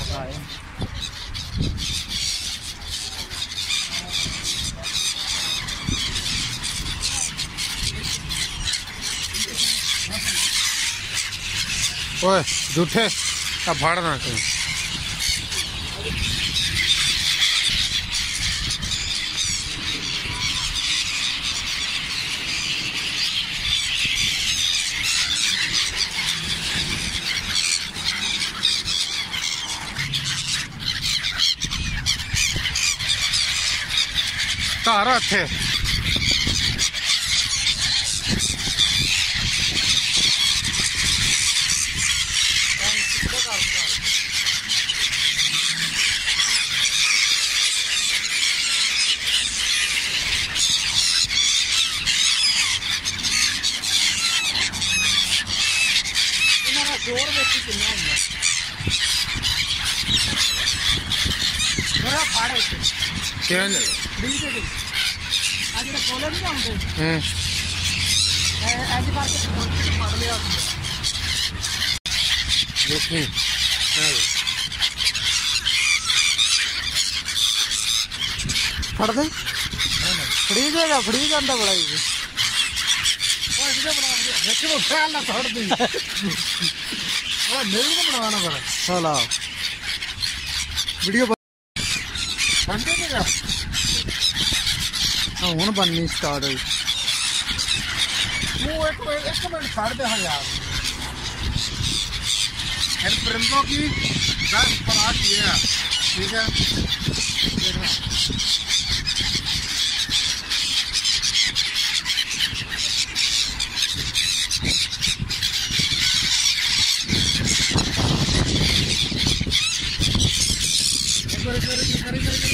ओए झूठे अब फाड़ना कहीं। तारा थे जोर देखी कितना होंगे मेरा फाड़े क्या बिल्कुल आज का कॉलर नहीं आते ऐसी बात के फाड़ लिया देखिए फड़ दे फ्री जाएगा फ्री जाता बड़ा ही वो ख्याल ना छोड़ दी वो मेरे को बनाना पड़ा चला वीडियो बंद कर देगा हाँ हुन बननी स्टार्ट हुई वो एक मिनट छाड़ दे हाँ यार हेड परिंदों की 10 पराठ ये है ठीक है देखना करी